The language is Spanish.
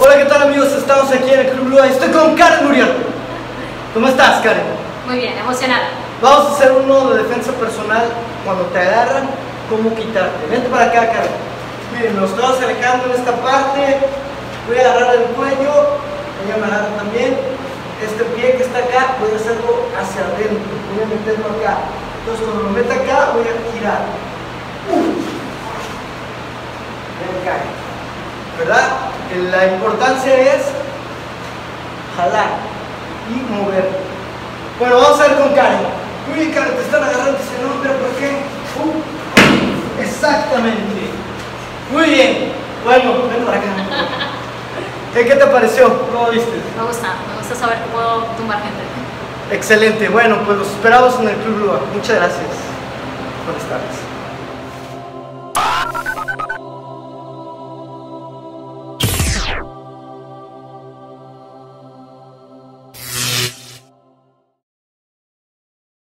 Hola, ¿qué tal amigos? Estamos aquí en el Club Lua. Estoy con Karen Uriarte. ¿Cómo estás, Karen? Muy bien, emocionada. Vamos a hacer uno de defensa personal. Cuando te agarran, ¿cómo quitarte? Vente para acá, Karen. Miren, nos estamos alejando en esta parte. Voy a agarrar el cuello. Ella me agarra también. Este pie que está acá, voy a hacerlo hacia adentro. Voy a meterlo acá. Entonces, cuando lo meta acá, voy a girar. Ven acá. ¿Verdad? La importancia es jalar y mover. Bueno, vamos a ver con Karen. Uy, Karen, te están agarrando. Dice, no, pero ¿por qué? Exactamente. Muy bien. Bueno, ven para acá. ¿Qué te pareció? ¿Cómo viste? Me gusta saber que puedo tumbar gente. Excelente. Bueno, pues los esperamos en el Club Lua. Muchas gracias. Buenas tardes.